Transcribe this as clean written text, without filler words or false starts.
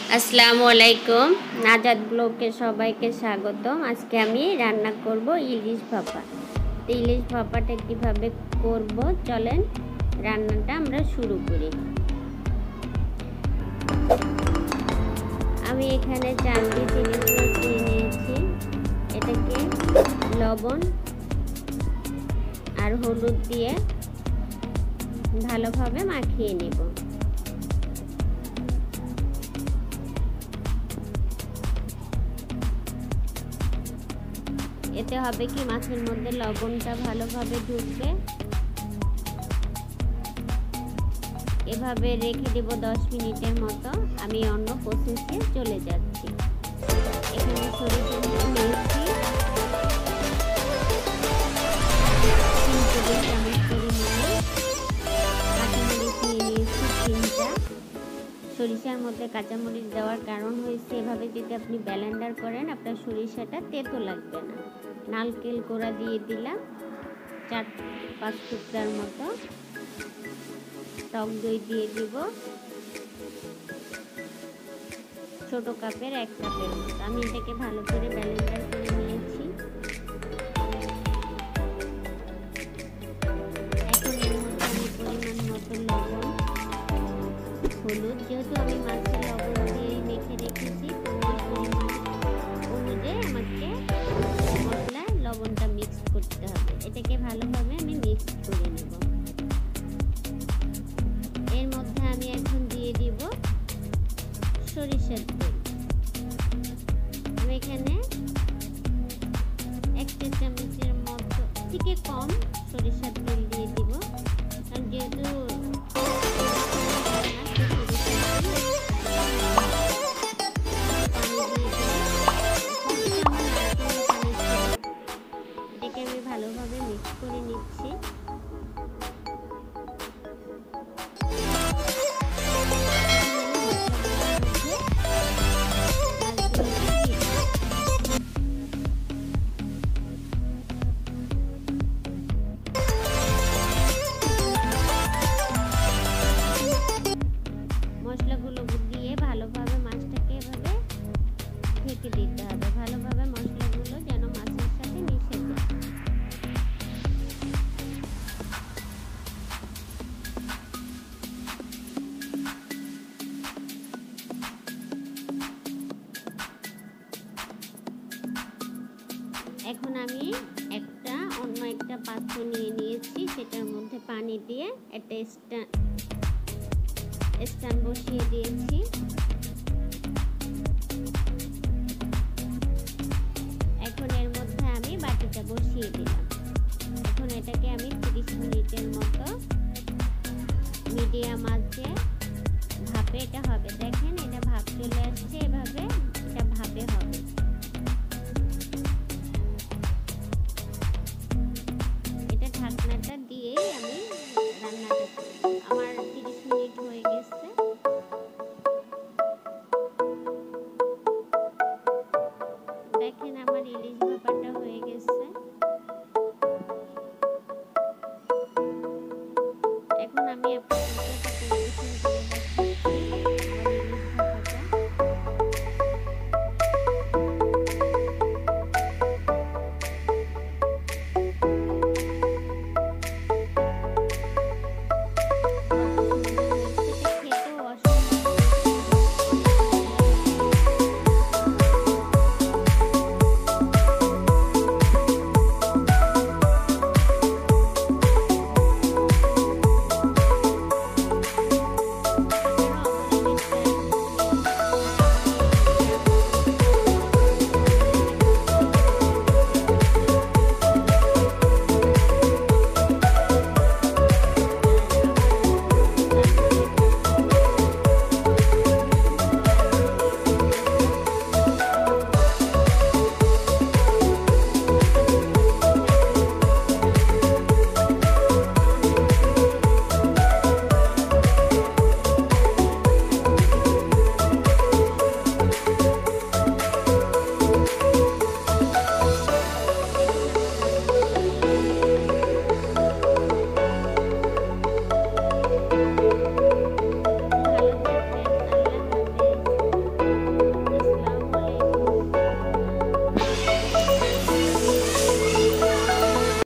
আসসালামু আলাইকুম, নাজাত ব্লগে সবাইকে স্বাগতম। আজকে আমি রান্না করব ইলিশ ভাপা। ইলিশ ভাপাটা কিভাবে করব চলেন রান্নাটা আমরা শুরু করি। আমি এখানে চান্দি ইলিশ মাছ নিয়েছি। এটাকে লবণ আর হলুদ দিয়ে ভালোভাবে মাখিয়ে নেব। এতে হবে কি মাছের মধ্যে লবণটা ভালোভাবে ঢুকবে। এভাবে রেখে দেব 10 মিনিটের মতো। আমি অন্য প্রসেসে চলে যাচ্ছি। এখানে সরিষা নিয়েছি 3 টেবিল চামচ পরিমাণে, কাঁচামরিচ নিয়েছি 3টা। সরিষার মধ্যে কাঁচামরিচ দেওয়ার কারণ হয়েছে এভাবে যদি আপনি ব্লেন্ডার করেন আপনার সরিষাটা তেতো লাগবে না। নারকেল কোড়া দিয়ে দিলাম 4-5 টুকরার মতো। টক দই দিয়ে দিব ছোট কাপের 1 কাপের মতো। আমি এটাকে ভালো করে ব্লেন্ডার করে নিয়েছি। এখন এর মধ্যে আমি পরিমাণ মতো লবণ, হলুদ, যেহেতু আমি মাছের লবণ দিয়ে মেখে রেখেছি তো ওই পরিমাণ অনুযায়ী আমাকে মশলায় লবণটা মিক্স করতে হবে। এটাকে ভালোভাবে আমি মিক্স করে নেব। এর মধ্যে আমি এখন দিয়ে দিব সরিষার তেল। আমি এখানে 1 চা চামচের মতো থেকে কম সরিষার তেল দিয়ে দিব, কারণ যেহেতু আমি ভালোভাবে মিক্স করে নিচ্ছি। মশলাগুলো দিয়ে ভালোভাবে মাছটাকে এভাবে ঢেকে দিতে হবে। ভালোভাবে মশলাগুলো যেন মাছের সাথে মিশে যায়। এখন আমি অন্য একটা পাত্র নিয়েছি, সেটার মধ্যে পানি দিয়ে একটা স্ট্যান্ড বসিয়ে দিয়েছি। এখন এর মধ্যে আমি বাটিটা বসিয়ে দিলাম। এখন এটাকে আমি 30 মিনিটের মতো মিডিয়াম আঁচে ভাপে এটা হবে। দেখেন এটা ভাপ চলে আসছে, এভাবে এটা ভাপে হবে।